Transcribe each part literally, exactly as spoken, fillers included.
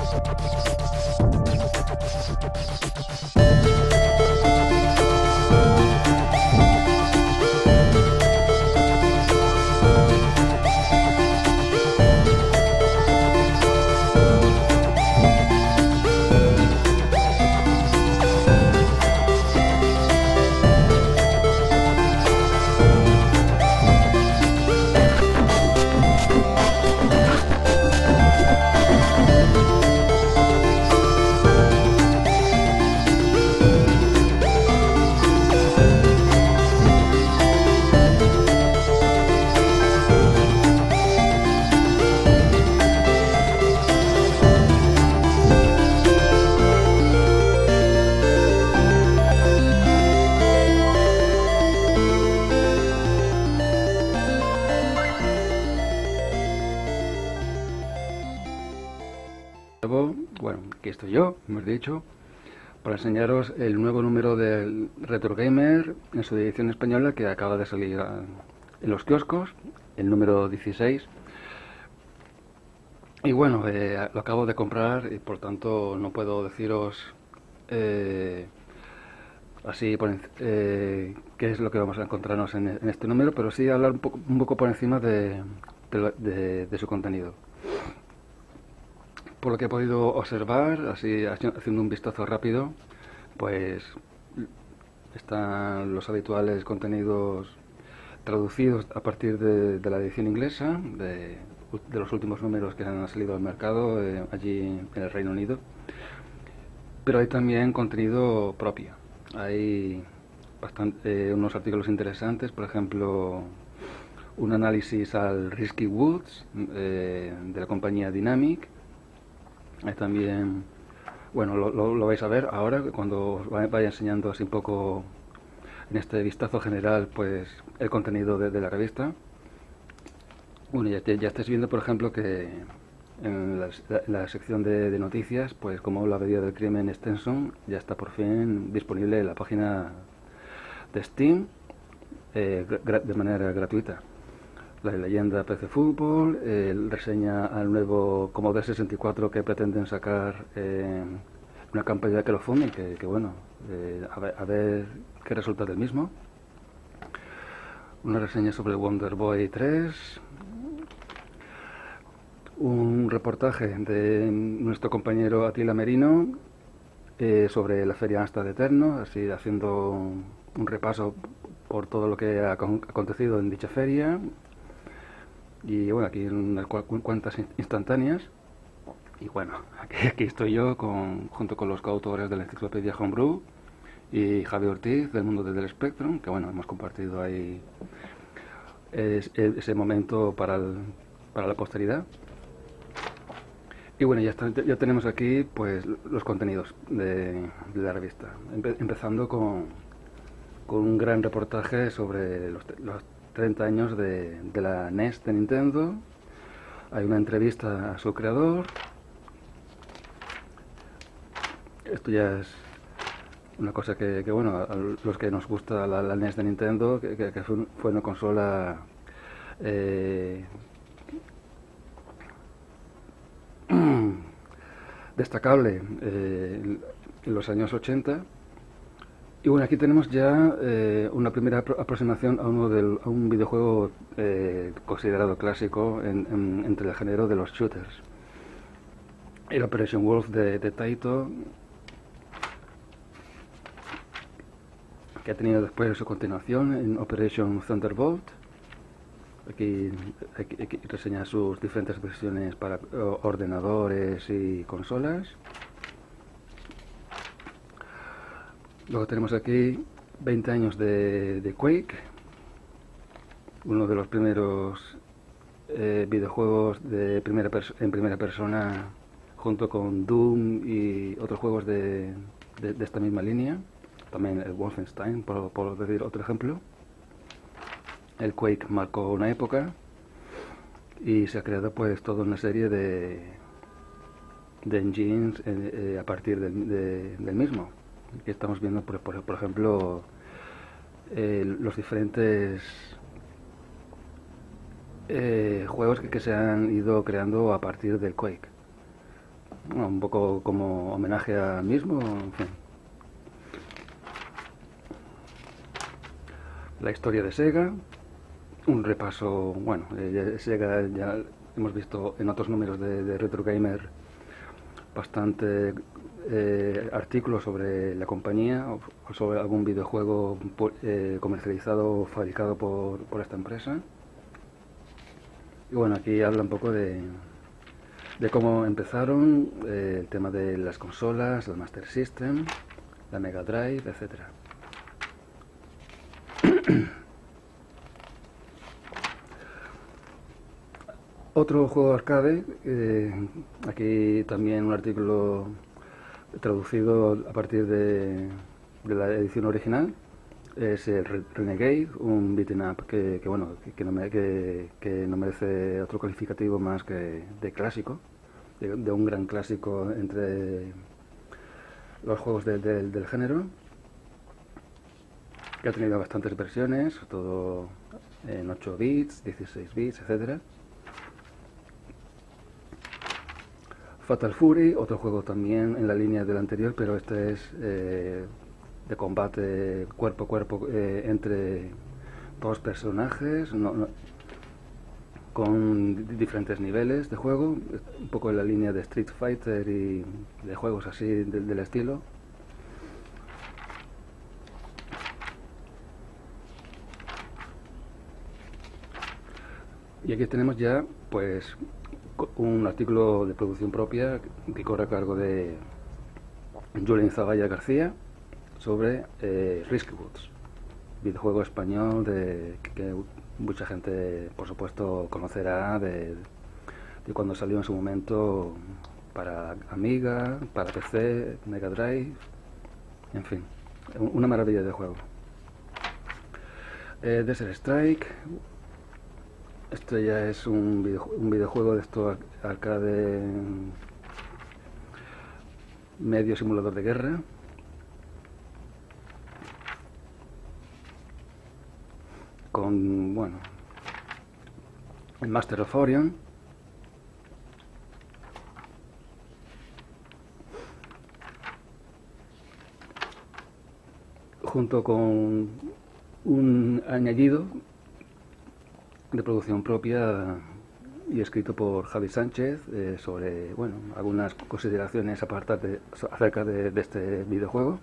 Bueno, aquí estoy yo, hemos dicho, para enseñaros el nuevo número del Retro Gamer en su edición española que acaba de salir a, en los kioscos, el número dieciséis. Y bueno, eh, lo acabo de comprar y por tanto no puedo deciros eh, así por, eh, qué es lo que vamos a encontrarnos en, en este número, pero sí hablar un poco, un poco por encima de, de, de, de su contenido. Por lo que he podido observar, así haciendo un vistazo rápido, pues están los habituales contenidos traducidos a partir de, de la edición inglesa, de, de los últimos números que han salido al mercado eh, allí en el Reino Unido. Pero hay también contenido propio. Hay bastante, eh, unos artículos interesantes, por ejemplo, un análisis al Risky Woods eh, de la compañía Dynamic. Hay también, bueno, lo, lo, lo vais a ver ahora cuando os vaya enseñando así un poco en este vistazo general, pues el contenido de, de la revista. Bueno, ya, ya estáis viendo, por ejemplo, que en la, la sección de, de noticias, pues como la Abadía del Crimen Stenson ya está por fin disponible en la página de Steam eh, de manera gratuita. La leyenda P C Fútbol, eh, reseña al nuevo Commodore sesenta y cuatro que pretenden sacar eh, una campaña que lo funde, que, que bueno, eh, a, ver, a ver qué resulta del mismo. Una reseña sobre Wonder Boy tres, un reportaje de nuestro compañero Atila Merino eh, sobre la Feria Amstrad Eterno, así haciendo un, un repaso por todo lo que ha acontecido en dicha feria. Y bueno, aquí unas cuantas instantáneas. Y bueno, aquí, aquí estoy yo con, junto con los coautores de la enciclopedia Homebrew y Javier Ortiz del mundo del Spectrum, que bueno, hemos compartido ahí es, es, ese momento para, el, para la posteridad. Y bueno, ya, está, ya tenemos aquí pues los contenidos de, de la revista, Empe, empezando con, con un gran reportaje sobre los, los treinta años de, de la N E S de Nintendo. Hay una entrevista a su creador. Esto ya es una cosa que, que bueno, a los que nos gusta la, la N E S de Nintendo, que, que, que fue, fue una consola eh, destacable eh, en los años ochenta. Y bueno, aquí tenemos ya eh, una primera apro aproximación a, uno del, a un videojuego eh, considerado clásico en, en, entre el género de los shooters. El Operation Wolf de, de Taito, que ha tenido después su continuación en Operation Thunderbolt. Aquí, aquí, aquí reseña sus diferentes versiones para ordenadores y consolas. Luego tenemos aquí veinte años de, de Quake, uno de los primeros eh, videojuegos de primera en primera persona, junto con Doom y otros juegos de, de, de esta misma línea. También el Wolfenstein, por, por decir otro ejemplo. El Quake marcó una época y se ha creado pues toda una serie de, de engines eh, a partir del, de, del mismo. Aquí estamos viendo, por, por, por ejemplo, eh, los diferentes eh, juegos que, que se han ido creando a partir del Quake. bueno, un poco como homenaje a mismo, en fin. La historia de Sega, un repaso, bueno, eh, Sega ya hemos visto en otros números de, de Retro Gamer bastante eh, artículos sobre la compañía o, o sobre algún videojuego eh, comercializado o fabricado por, por esta empresa. Y bueno, aquí habla un poco de, de cómo empezaron, eh, el tema de las consolas, el Master System, la Mega Drive, etcétera. Otro juego arcade, eh, aquí también un artículo traducido a partir de, de la edición original, es el Renegade, un beat'em up que, que bueno, que, que, no me, que, que no merece otro calificativo más que de clásico, de, de un gran clásico entre los juegos de, de, del género, que ha tenido bastantes versiones, todo en ocho bits, dieciséis bits, etcétera. Fatal Fury, otro juego también en la línea del anterior, pero este es eh, de combate cuerpo a cuerpo eh, entre dos personajes, no, no, con diferentes niveles de juego, un poco en la línea de Street Fighter y de juegos así del, del estilo. Y aquí tenemos ya pues un artículo de producción propia que corre a cargo de Julen Zavalla García sobre eh, Risky Woods, videojuego español de, que, que mucha gente por supuesto conocerá de, de cuando salió en su momento para Amiga, para P C, Mega Drive, en fin, una maravilla de juego. eh, Desert Strike, esto ya es un, video, un videojuego de esto arcade medio simulador de guerra. Con, bueno, el Master of Orion. Junto con un añadido de producción propia y escrito por Javi Sánchez eh, sobre, bueno, algunas consideraciones apartadas de, acerca de, de este videojuego.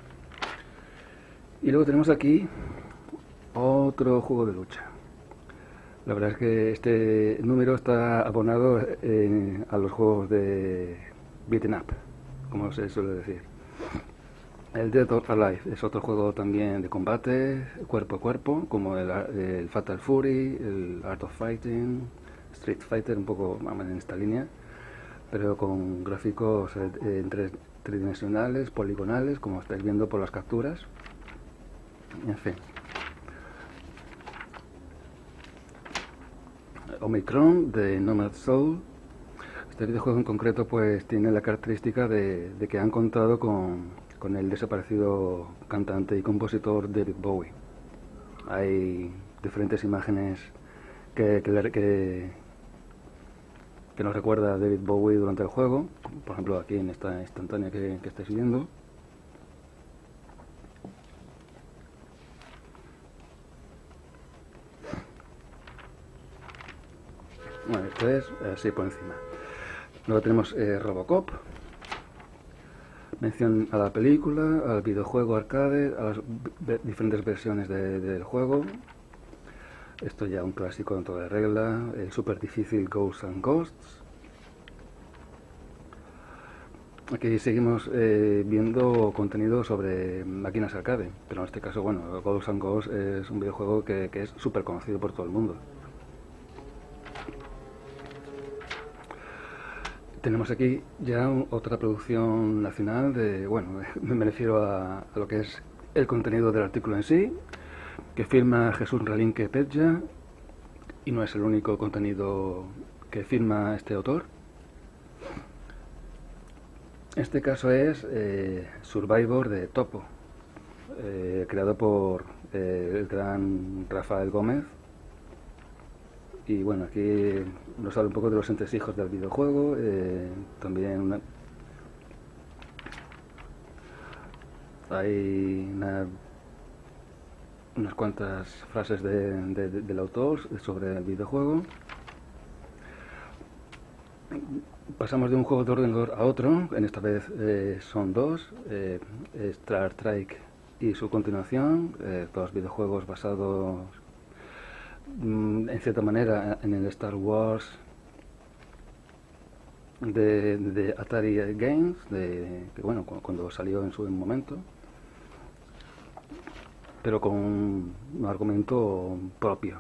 Y luego tenemos aquí otro juego de lucha. La verdad es que este número está abonado eh, a los juegos de beat'em up, como se suele decir. El Dead or Alive es otro juego también de combate, cuerpo a cuerpo, como el, el Fatal Fury, el Art of Fighting, Street Fighter, un poco en esta línea, pero con gráficos eh, en tres, tridimensionales, poligonales, como estáis viendo por las capturas. En fin. Omicron de Nomad Soul. Este videojuego en concreto pues tiene la característica de, de que han contado con, con el desaparecido cantante y compositor David Bowie. Hay diferentes imágenes que, que, que, que nos recuerda a David Bowie durante el juego, por ejemplo aquí en esta instantánea que, que estáis viendo. Bueno, esto es así por encima. Luego tenemos eh, Robocop, mención a la película, al videojuego arcade, a las diferentes versiones de, del juego. Esto ya un clásico en toda regla, el súper difícil Ghosts and Ghosts. Aquí seguimos eh, viendo contenido sobre máquinas arcade, pero en este caso, bueno, Ghosts and Ghosts es un videojuego que, que es súper conocido por todo el mundo. Tenemos aquí ya otra producción nacional de, bueno, me refiero a, a lo que es el contenido del artículo en sí, que firma Jesús Ralinque Petja, y no es el único contenido que firma este autor. Este caso es eh, Survivor de Topo, eh, creado por eh, el gran Rafael Gómez. Y bueno, aquí nos habla un poco de los entresijos del videojuego, eh, también una, hay una, unas cuantas frases de, de, de, del autor sobre el videojuego. Pasamos de un juego de ordenador a otro, en esta vez eh, son dos, eh, Star Trek y su continuación, eh, dos videojuegos basados mm, en cierta manera en el Star Wars de, de Atari Games, de, que bueno, cuando salió en su momento, pero con un, un argumento propio.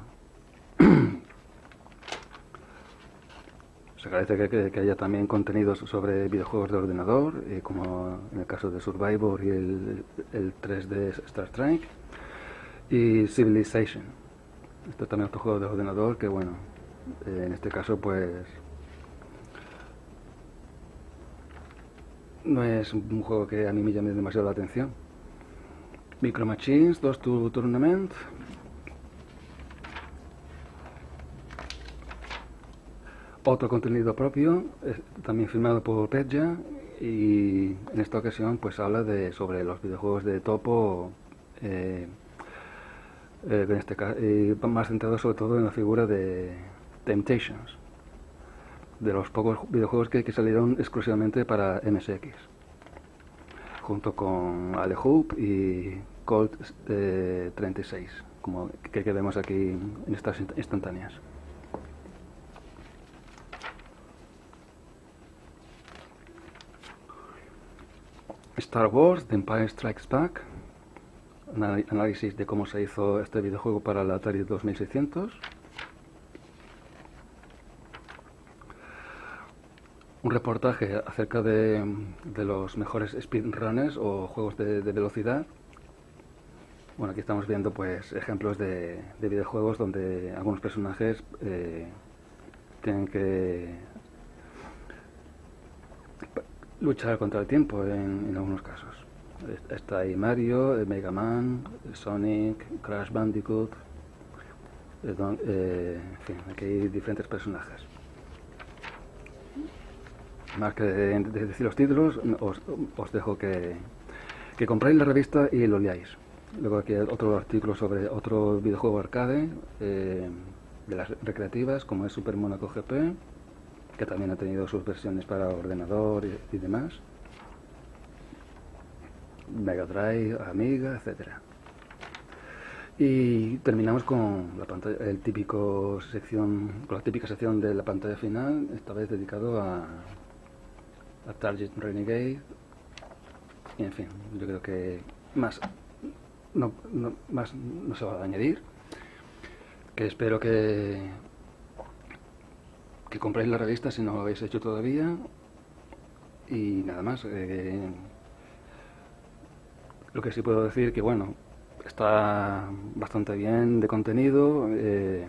Se agradece que, que, que haya también contenidos sobre videojuegos de ordenador, eh, como en el caso de Survivor y el, el tres D Star Trek, y Civilization. Este es también otro juego de ordenador que, bueno, eh, en este caso pues no es un juego que a mí me llame demasiado la atención. Micro Machines dos Tournament. Otro contenido propio, también firmado por Petja, y en esta ocasión pues habla de sobre los videojuegos de topo, eh, eh, en este caso, eh, más centrado sobre todo en la figura de Temptations, de los pocos videojuegos que, que salieron exclusivamente para M S X, junto con Ale Hoop y Colt eh, treinta y seis, como que, que vemos aquí en estas instantáneas. Star Wars The Empire Strikes Back, análisis de cómo se hizo este videojuego para la Atari dos mil seiscientos. Un reportaje acerca de, de los mejores speedrunners o juegos de, de velocidad. Bueno, aquí estamos viendo pues ejemplos de, de videojuegos donde algunos personajes eh, tienen que luchar contra el tiempo en, en algunos casos. Está ahí Mario, Mega Man, Sonic, Crash Bandicoot, eh, don, eh, en fin, aquí hay diferentes personajes. Más que de, de decir los títulos, os, os dejo que, que compráis la revista y lo leáis. Luego aquí hay otro artículo sobre otro videojuego arcade eh, de las recreativas, como es Super Monaco G P, que también ha tenido sus versiones para ordenador y, y demás, Mega Drive, Amiga, etcétera. Y terminamos con la pantalla, el típico sección, con la típica sección de la pantalla final, esta vez dedicado a, a Target Renegade. Y en fin, yo creo que más no, no, más no se va a añadir. Que espero que que compréis la revista si no lo habéis hecho todavía, y nada más. Eh, lo que sí puedo decir que bueno, está bastante bien de contenido, eh,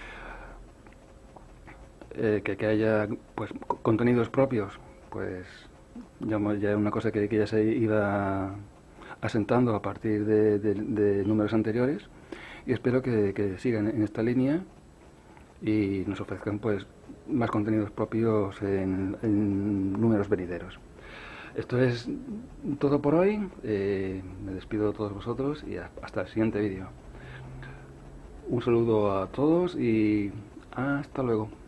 eh, que, que haya pues contenidos propios, pues ya, ya es una cosa que, que ya se iba asentando a partir de, de, de números anteriores, y espero que, que sigan en esta línea y nos ofrezcan pues más contenidos propios en, en números venideros. Esto es todo por hoy. Eh, me despido de todos vosotros y hasta el siguiente vídeo. Un saludo a todos y hasta luego.